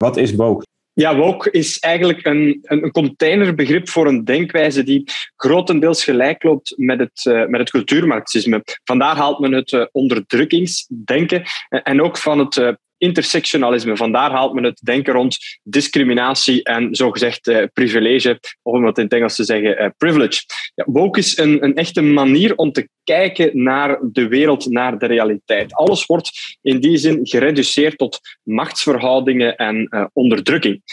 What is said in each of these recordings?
Wat is woke? Ja, woke is eigenlijk een containerbegrip voor een denkwijze die grotendeels gelijk loopt met het cultuurmarxisme. Vandaar haalt men het onderdrukkingsdenken en ook van het intersectionalisme. Vandaar haalt men het denken rond discriminatie en zogezegd privilege, of om het in het Engels te zeggen, privilege. Ja, woke is een echte manier om te kijken naar de wereld, naar de realiteit. Alles wordt in die zin gereduceerd tot machtsverhoudingen en onderdrukking.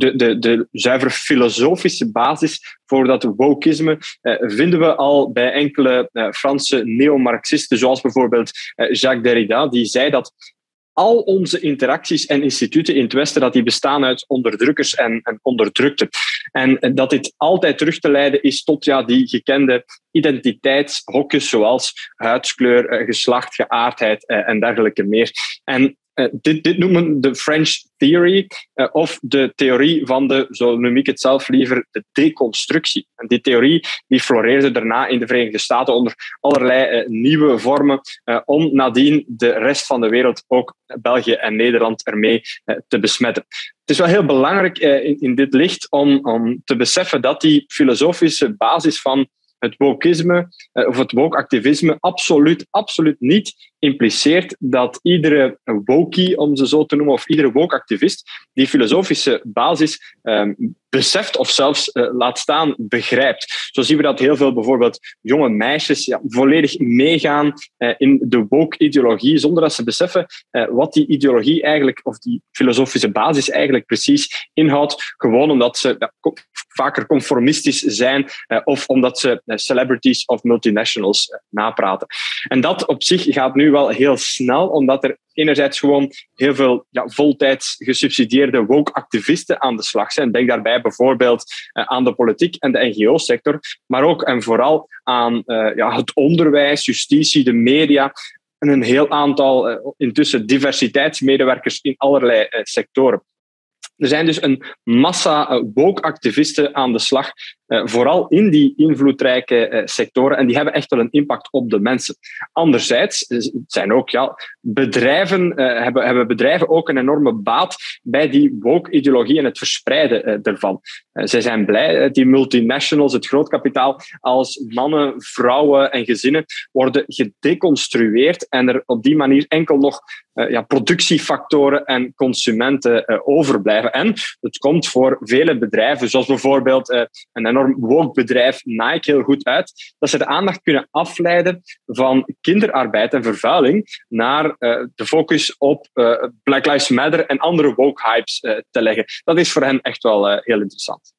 De zuiver filosofische basis voor dat wokisme vinden we al bij enkele Franse neomarxisten, zoals bijvoorbeeld Jacques Derrida, die zei dat al onze interacties en instituten in het Westen dat die bestaan uit onderdrukkers en onderdrukten. En dat dit altijd terug te leiden is tot die gekende identiteitshokjes zoals huidskleur, geslacht, geaardheid en dergelijke meer. En dit noemen de French Theory of de theorie van de, zo noem ik het zelf liever, de deconstructie. En die theorie die floreerde daarna in de Verenigde Staten onder allerlei nieuwe vormen om nadien de rest van de wereld, ook België en Nederland, ermee te besmetten. Het is wel heel belangrijk in dit licht om te beseffen dat die filosofische basis van het wokisme of het woke-activisme absoluut niet impliceert dat iedere wokie, om ze zo te noemen, of iedere woke-activist die filosofische basis beseft of zelfs laat staan begrijpt. Zo zien we dat heel veel bijvoorbeeld jonge meisjes volledig meegaan in de woke-ideologie zonder dat ze beseffen wat die ideologie eigenlijk, of die filosofische basis eigenlijk precies inhoudt, gewoon omdat ze vaker conformistisch zijn of omdat ze celebrities of multinationals napraten. En dat op zich gaat nu wel heel snel, omdat er enerzijds gewoon heel veel voltijds gesubsidieerde woke-activisten aan de slag zijn. Denk daarbij bijvoorbeeld aan de politiek en de NGO-sector, maar ook en vooral aan het onderwijs, justitie, de media en een heel aantal intussen diversiteitsmedewerkers in allerlei sectoren. Er zijn dus een massa woke-activisten aan de slag, vooral in die invloedrijke sectoren, en die hebben echt wel een impact op de mensen. Anderzijds zijn ook bedrijven, hebben bedrijven ook een enorme baat bij die woke-ideologie en het verspreiden ervan. Zij zijn blij, die multinationals, het grootkapitaal, als mannen, vrouwen en gezinnen worden gedeconstrueerd en er op die manier enkel nog productiefactoren en consumenten overblijven. En het komt voor vele bedrijven, zoals bijvoorbeeld een enorm woke bedrijf Nike, heel goed uit, dat ze de aandacht kunnen afleiden van kinderarbeid en vervuiling naar de focus op Black Lives Matter en andere woke hypes te leggen. Dat is voor hen echt wel heel interessant.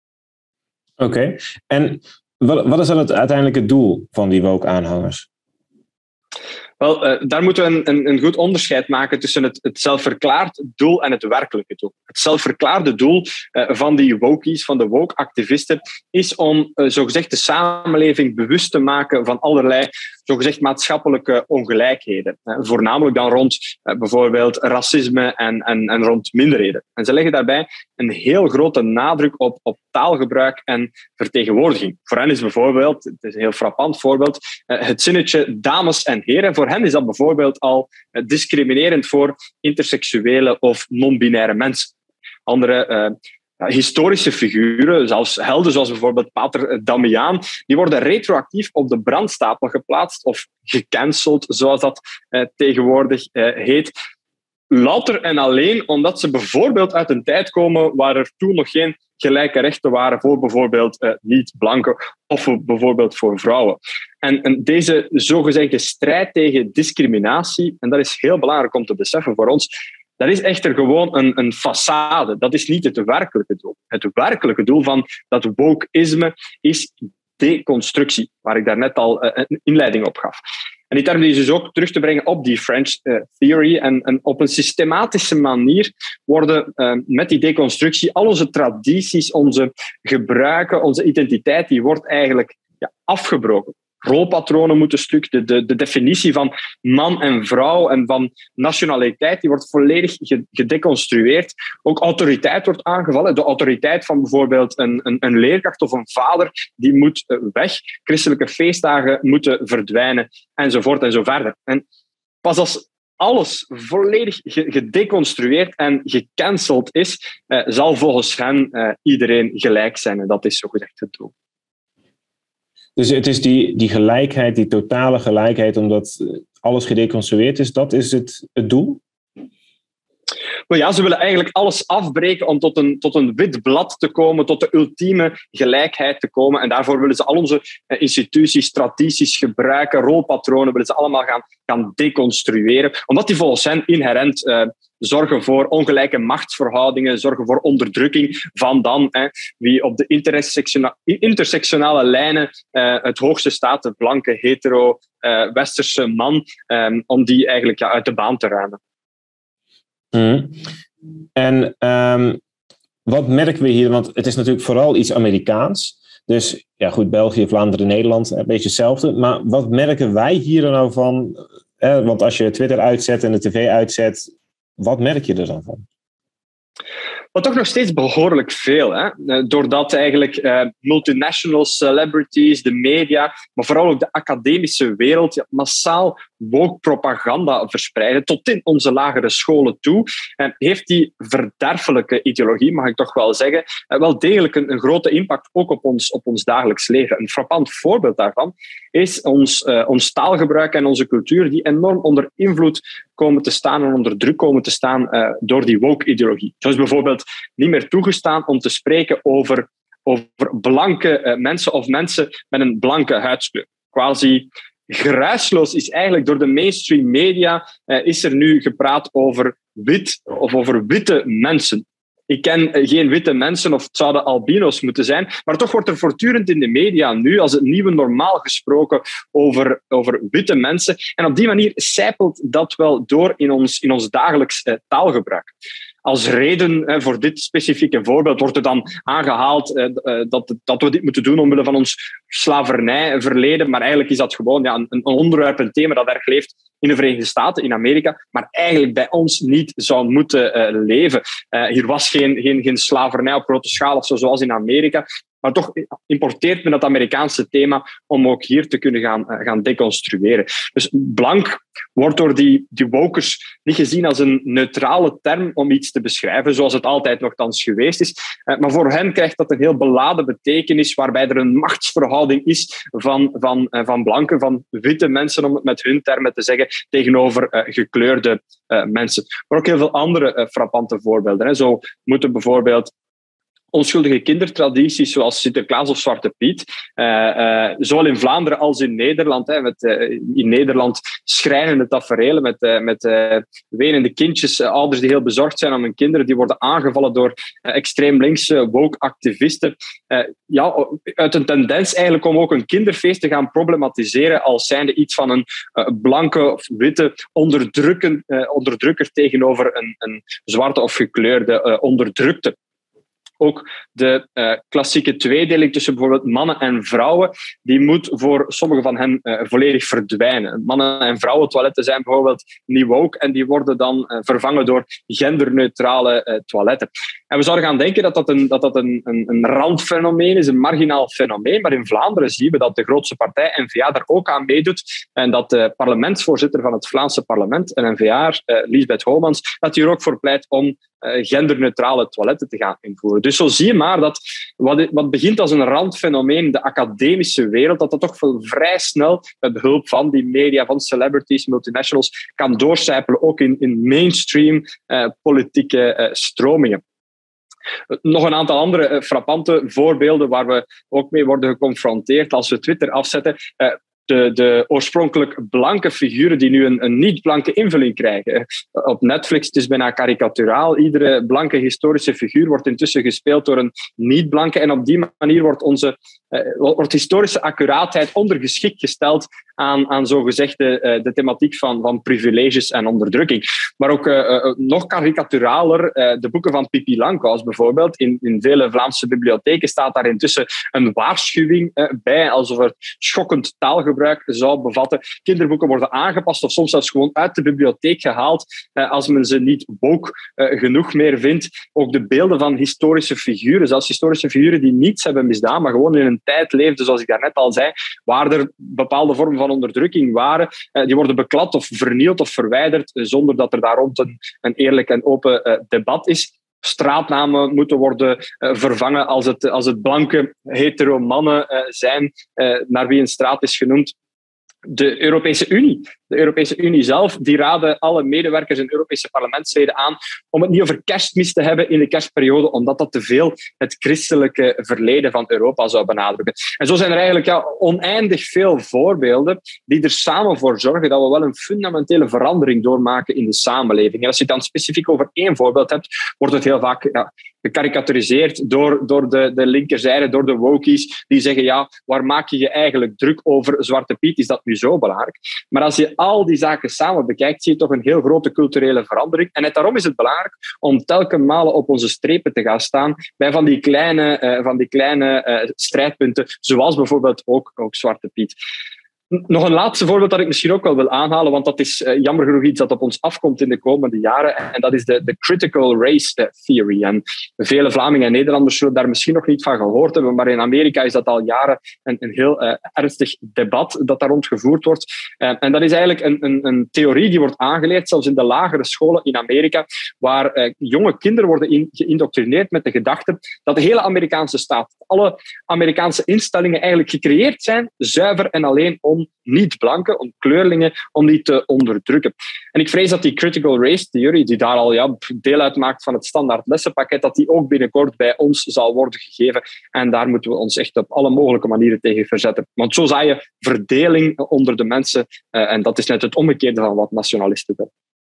Oké. En wat is dan het uiteindelijke doel van die woke-aanhangers? Wel, daar moeten we een goed onderscheid maken tussen het zelfverklaard doel en het werkelijke doel. Het zelfverklaarde doel van die wokies, van de woke-activisten, is om zogezegd de samenleving bewust te maken van allerlei zogezegd maatschappelijke ongelijkheden. Voornamelijk dan rond bijvoorbeeld racisme en rond minderheden. En ze leggen daarbij een heel grote nadruk op taalgebruik en vertegenwoordiging. Voor hen is bijvoorbeeld, het is een heel frappant voorbeeld, het zinnetje dames en heren, voor hen is dat bijvoorbeeld al discriminerend voor interseksuele of non-binaire mensen. Andere historische figuren, zelfs helden zoals bijvoorbeeld Pater Damiaan, die worden retroactief op de brandstapel geplaatst of gecanceld, zoals dat tegenwoordig heet. Louter en alleen omdat ze bijvoorbeeld uit een tijd komen waar er toen nog geen gelijke rechten waren voor bijvoorbeeld niet-blanken of bijvoorbeeld voor vrouwen. En deze zogezegde strijd tegen discriminatie, en dat is heel belangrijk om te beseffen voor ons, dat is echter gewoon een façade. Dat is niet het werkelijke doel. Het werkelijke doel van dat wokeisme is deconstructie, waar ik daarnet al een inleiding op gaf. En die term is dus ook terug te brengen op die French Theory. En op een systematische manier worden met die deconstructie al onze tradities, onze gebruiken, onze identiteit, die wordt eigenlijk afgebroken. Rolpatronen moeten stuk, de definitie van man en vrouw en van nationaliteit, die wordt volledig gedeconstrueerd. Ook autoriteit wordt aangevallen. De autoriteit van bijvoorbeeld een leerkracht of een vader, die moet weg. Christelijke feestdagen moeten verdwijnen, enzovoort en zo verder. En pas als alles volledig gedeconstrueerd en gecanceld is, zal volgens hen iedereen gelijk zijn. En dat is zogezegd het doel. Dus het is die gelijkheid, die totale gelijkheid, omdat alles gedeconstrueerd is, dat is het doel? Maar ja, ze willen eigenlijk alles afbreken om tot een wit blad te komen, tot de ultieme gelijkheid te komen. En daarvoor willen ze al onze instituties, tradities gebruiken, rolpatronen, willen ze allemaal gaan deconstrueren. Omdat die volgens hen inherent zorgen voor ongelijke machtsverhoudingen, zorgen voor onderdrukking van dan wie op de intersectionale lijnen het hoogste staat, de blanke, hetero, westerse man, om die eigenlijk uit de baan te ruimen. En wat merken we hier? Want het is natuurlijk vooral iets Amerikaans. Dus ja, goed, België, Vlaanderen, Nederland, een beetje hetzelfde. Maar wat merken wij hier dan nou van? Want als je Twitter uitzet en de tv uitzet, wat merk je er dan van? Maar toch nog steeds behoorlijk veel. Hè? Doordat eigenlijk multinational celebrities, de media, maar vooral ook de academische wereld massaal woke propaganda verspreiden tot in onze lagere scholen toe, heeft die verderfelijke ideologie, mag ik toch wel zeggen, wel degelijk een grote impact ook op ons dagelijks leven. Een frappant voorbeeld daarvan is ons taalgebruik en onze cultuur die enorm onder invloed komen te staan en onder druk komen te staan door die woke-ideologie. Zo is bijvoorbeeld niet meer toegestaan om te spreken over blanke mensen of mensen met een blanke huidskleur. Quasi geruisloos is eigenlijk door de mainstream media is er nu gepraat over wit of over witte mensen. Ik ken geen witte mensen, of het zouden albino's moeten zijn, maar toch wordt er voortdurend in de media nu als het nieuwe normaal gesproken over witte mensen. En op die manier sijpelt dat wel door in ons dagelijks taalgebruik. Als reden voor dit specifieke voorbeeld wordt er dan aangehaald dat we dit moeten doen omwille van ons slavernijverleden. Maar eigenlijk is dat gewoon een onderwerp, een thema dat erg leeft in de Verenigde Staten, in Amerika, maar eigenlijk bij ons niet zou moeten leven. Hier was geen slavernij op grote schaal of zo, zoals in Amerika. Maar toch importeert men dat Amerikaanse thema om ook hier te kunnen gaan deconstrueren. Dus blank wordt door die wokers niet gezien als een neutrale term om iets te beschrijven, zoals het altijd nogthans geweest is. Maar voor hen krijgt dat een heel beladen betekenis, waarbij er een machtsverhouding is van blanke, van witte mensen, om het met hun termen te zeggen, tegenover gekleurde mensen. Maar ook heel veel andere frappante voorbeelden. Hè. Zo moeten bijvoorbeeld onschuldige kindertradities zoals Sinterklaas of Zwarte Piet, zowel in Vlaanderen als in Nederland. In Nederland schrijnende taferelen met wenende kindjes, ouders die heel bezorgd zijn om hun kinderen, die worden aangevallen door extreem linkse woke-activisten. Uit een tendens eigenlijk om ook een kinderfeest te gaan problematiseren als zijnde iets van een blanke of witte onderdrukker tegenover een zwarte of gekleurde onderdrukte. Ook de klassieke tweedeling tussen bijvoorbeeld mannen en vrouwen, die moet voor sommigen van hen volledig verdwijnen. Mannen- en vrouwentoiletten zijn bijvoorbeeld niet woke en die worden dan vervangen door genderneutrale toiletten. En we zouden gaan denken dat dat een randfenomeen is, een marginaal fenomeen, maar in Vlaanderen zien we dat de grootste partij, N-VA, daar ook aan meedoet en dat de parlementsvoorzitter van het Vlaamse parlement, een N-VA'er, Liesbeth Homans, dat hier ook voor pleit om genderneutrale toiletten te gaan invoeren. Dus zo zie je maar dat wat begint als een randfenomeen in de academische wereld, dat toch wel vrij snel met behulp van die media, van celebrities, multinationals, kan doorcijpelen, ook in mainstream politieke stromingen. Nog een aantal andere frappante voorbeelden waar we ook mee worden geconfronteerd als we Twitter afzetten. De oorspronkelijk blanke figuren die nu een niet-blanke invulling krijgen. Op Netflix het is bijna karikaturaal. Iedere blanke historische figuur wordt intussen gespeeld door een niet-blanke. En op die manier wordt historische accuraatheid ondergeschikt gesteld aan zogezegde de thematiek van privileges en onderdrukking. Maar ook nog karikaturaler, de boeken van Pippi Langkous bijvoorbeeld. In vele Vlaamse bibliotheken staat daar intussen een waarschuwing bij, alsof er schokkend taalgebruik taalgebruik zou bevatten. Kinderboeken worden aangepast of soms zelfs gewoon uit de bibliotheek gehaald als men ze niet woke genoeg meer vindt. Ook de beelden van historische figuren, zelfs historische figuren die niets hebben misdaan, maar gewoon in een tijd leefden, zoals ik daarnet al zei, waar er bepaalde vormen van onderdrukking waren, die worden beklad of vernield of verwijderd zonder dat er daar rond een eerlijk en open debat is. Straatnamen moeten worden vervangen als het blanke hetero mannen zijn naar wie een straat is genoemd. De Europese Unie zelf, die raden alle medewerkers en Europese parlementsleden aan om het niet over kerstmis te hebben in de kerstperiode, omdat dat te veel het christelijke verleden van Europa zou benadrukken. En zo zijn er eigenlijk oneindig veel voorbeelden die er samen voor zorgen dat we wel een fundamentele verandering doormaken in de samenleving. En als je het dan specifiek over één voorbeeld hebt, wordt het heel vaak gekarikaturiseerd door de linkerzijde, door de wokies, die zeggen, waar maak je je eigenlijk druk over Zwarte Piet? Is dat nu zo belangrijk? Maar als je al die zaken samen bekijkt, zie je toch een heel grote culturele verandering. En net daarom is het belangrijk om telkens malen op onze strepen te gaan staan bij van die kleine strijdpunten, zoals bijvoorbeeld ook Zwarte Piet. Nog een laatste voorbeeld dat ik misschien ook wel wil aanhalen, want dat is jammer genoeg iets dat op ons afkomt in de komende jaren, en dat is de critical race theory. En vele Vlamingen en Nederlanders zullen daar misschien nog niet van gehoord hebben, maar in Amerika is dat al jaren een heel ernstig debat dat daar rond gevoerd wordt. En dat is eigenlijk een theorie die wordt aangeleerd, zelfs in de lagere scholen in Amerika, waar jonge kinderen worden geïndoctrineerd met de gedachte dat de hele Amerikaanse staat, alle Amerikaanse instellingen eigenlijk gecreëerd zijn, zuiver en alleen om niet-blanken, om kleurlingen, om die te onderdrukken. En ik vrees dat die critical race theory, die daar al deel uitmaakt van het standaard lessenpakket, dat die ook binnenkort bij ons zal worden gegeven. En daar moeten we ons echt op alle mogelijke manieren tegen verzetten. Want zo zaai je verdeling onder de mensen. En dat is net het omgekeerde van wat nationalisten doen.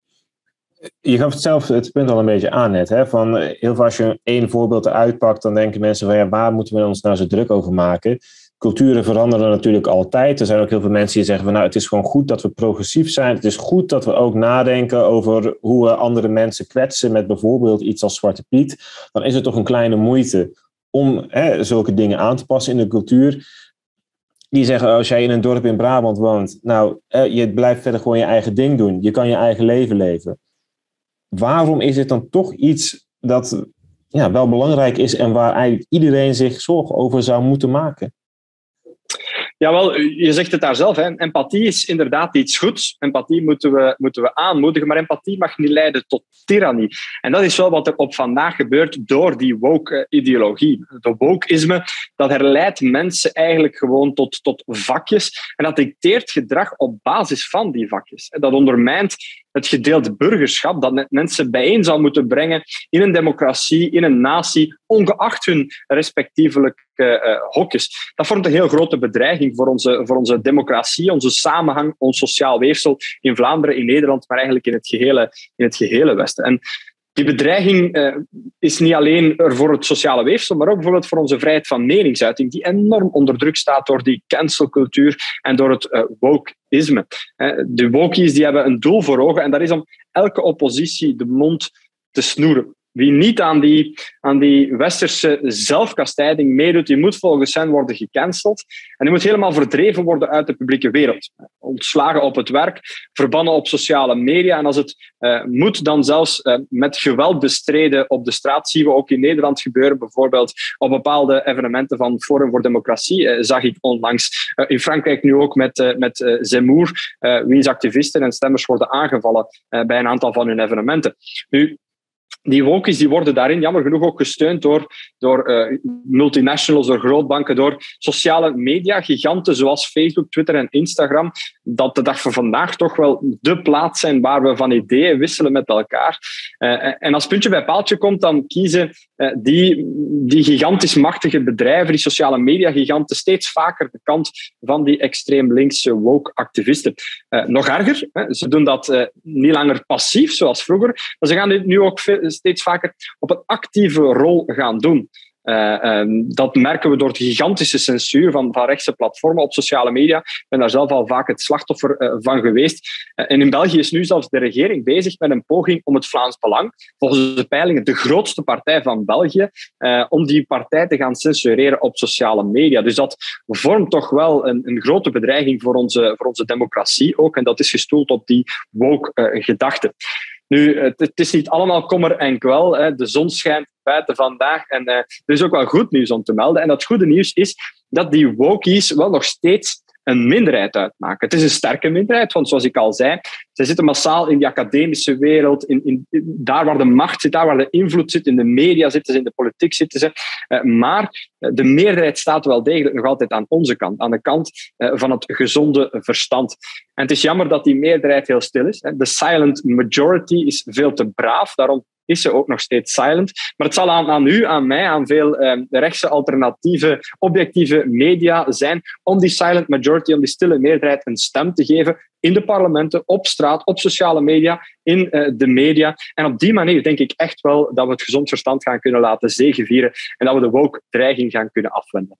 Je gaf het zelf het punt al een beetje aan net. Hè? Van, heel veel als je één voorbeeld uitpakt, dan denken mensen van waar moeten we ons nou zo druk over maken? Culturen veranderen natuurlijk altijd. Er zijn ook heel veel mensen die zeggen van het is gewoon goed dat we progressief zijn. Het is goed dat we ook nadenken over hoe we andere mensen kwetsen met bijvoorbeeld iets als Zwarte Piet. Dan is het toch een kleine moeite om zulke dingen aan te passen in de cultuur. Die zeggen, als jij in een dorp in Brabant woont, je blijft verder gewoon je eigen ding doen. Je kan je eigen leven leven. Waarom is het dan toch iets dat wel belangrijk is en waar eigenlijk iedereen zich zorgen over zou moeten maken? Jawel, je zegt het daar zelf. Hè. Empathie is inderdaad iets goeds. Empathie moeten we aanmoedigen, maar empathie mag niet leiden tot tirannie. En dat is wel wat er op vandaag gebeurt door die woke-ideologie. De wokeisme, dat herleidt mensen eigenlijk gewoon tot vakjes. En dat dicteert gedrag op basis van die vakjes. Dat ondermijnt het gedeelde burgerschap dat mensen bijeen zou moeten brengen in een democratie, in een natie, ongeacht hun respectievelijke hokjes. Dat vormt een heel grote bedreiging voor onze democratie, onze samenhang, ons sociaal weefsel in Vlaanderen, in Nederland, maar eigenlijk in het gehele Westen. En die bedreiging is niet alleen er voor het sociale weefsel, maar ook bijvoorbeeld voor onze vrijheid van meningsuiting, die enorm onder druk staat door die cancelcultuur en door het wokeisme. De wokies die hebben een doel voor ogen en dat is om elke oppositie de mond te snoeren. Wie niet aan die westerse zelfkastijding meedoet, die moet volgens hen worden gecanceld. En die moet helemaal verdreven worden uit de publieke wereld. Ontslagen op het werk, verbannen op sociale media. En als het moet, dan zelfs met geweld bestreden op de straat. Zien we ook in Nederland gebeuren. Bijvoorbeeld op bepaalde evenementen van Forum voor Democratie zag ik onlangs. In Frankrijk nu ook met Zemmour, wiens activisten en stemmers worden aangevallen bij een aantal van hun evenementen. Nu, die wokies die worden daarin jammer genoeg ook gesteund door multinationals, door grootbanken, door sociale media-giganten zoals Facebook, Twitter en Instagram, dat de dag van vandaag toch wel de plaats zijn waar we van ideeën wisselen met elkaar. En als puntje bij paaltje komt, dan kiezen die gigantisch machtige bedrijven, die sociale media-giganten, steeds vaker de kant van die extreem linkse woke-activisten. Nog erger, ze doen dat niet langer passief, zoals vroeger, maar ze gaan dit nu ook steeds vaker op een actieve rol gaan doen. Dat merken we door de gigantische censuur van rechtse platformen op sociale media. Ik ben daar zelf al vaak het slachtoffer van geweest. En in België is nu zelfs de regering bezig met een poging om het Vlaams Belang, volgens de peilingen de grootste partij van België, om die partij te gaan censureren op sociale media. Dus dat vormt toch wel een grote bedreiging voor onze democratie ook. En dat is gestoeld op die woke gedachte. Nu, het is niet allemaal kommer en kwel. Hè. De zon schijnt buiten vandaag en er is ook wel goed nieuws om te melden. En dat goede nieuws is dat die wokies wel nog steeds een minderheid uitmaken. Het is een sterke minderheid, want zoals ik al zei, zij zitten massaal in die academische wereld, daar waar de macht zit, daar waar de invloed zit, in de media zitten ze, in de politiek zitten ze. Maar de meerderheid staat wel degelijk nog altijd aan onze kant, aan de kant van het gezonde verstand. En het is jammer dat die meerderheid heel stil is. De silent majority is veel te braaf, daarom is ze ook nog steeds silent. Maar het zal aan u, aan mij, aan veel rechtse alternatieve, objectieve media zijn om die silent majority, om die stille meerderheid een stem te geven in de parlementen, op straat, op sociale media, in de media. En op die manier denk ik echt wel dat we het gezond verstand gaan kunnen laten zegevieren en dat we de woke-dreiging gaan kunnen afwenden.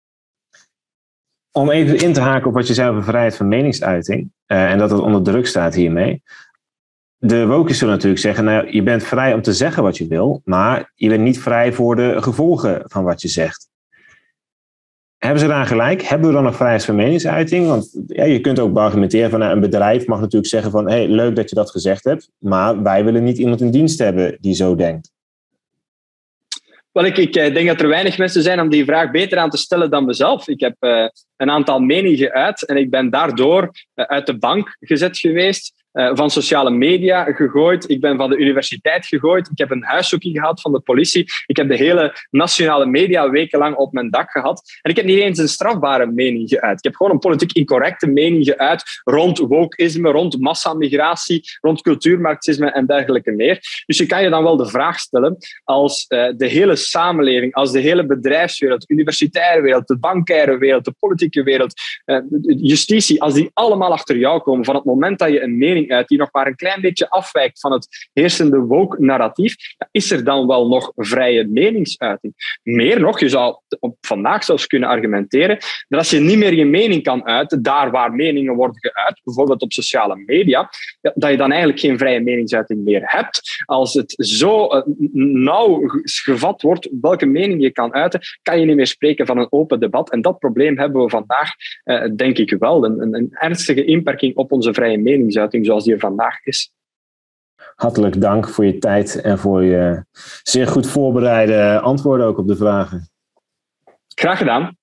Om even in te haken op wat je zei over vrijheid van meningsuiting en dat het onder druk staat hiermee. De wokies zullen natuurlijk zeggen, nou, je bent vrij om te zeggen wat je wil, maar je bent niet vrij voor de gevolgen van wat je zegt. Hebben ze daar gelijk? Hebben we dan nog vrijheid van meningsuiting? Want ja, je kunt ook argumenteren van een bedrijf mag natuurlijk zeggen van hey, leuk dat je dat gezegd hebt, maar wij willen niet iemand in dienst hebben die zo denkt. Wel, ik denk dat er weinig mensen zijn om die vraag beter aan te stellen dan mezelf. Ik heb een aantal meningen geuit en ik ben daardoor uit de bank gezet geweest. Van sociale media gegooid. Ik ben van de universiteit gegooid. Ik heb een huiszoeking gehad van de politie. Ik heb de hele nationale media wekenlang op mijn dak gehad. En ik heb niet eens een strafbare mening geuit. Ik heb gewoon een politiek incorrecte mening geuit rond wokeisme, rond massamigratie, rond cultuurmarxisme en dergelijke meer. Dus je kan je dan wel de vraag stellen, als de hele samenleving, als de hele bedrijfswereld, de universitaire wereld, de bankaire wereld, de politieke wereld, justitie, als die allemaal achter jou komen van het moment dat je een mening uit die nog maar een klein beetje afwijkt van het heersende woke-narratief, is er dan wel nog vrije meningsuiting. Meer nog, je zou vandaag zelfs kunnen argumenteren dat als je niet meer je mening kan uiten, daar waar meningen worden geuit, bijvoorbeeld op sociale media, dat je dan eigenlijk geen vrije meningsuiting meer hebt. Als het zo nauw gevat wordt welke mening je kan uiten, kan je niet meer spreken van een open debat. En dat probleem hebben we vandaag, denk ik wel. Een ernstige inperking op onze vrije meningsuiting, zoals die er vandaag is. Hartelijk dank voor je tijd en voor je zeer goed voorbereide antwoorden ook op de vragen. Graag gedaan.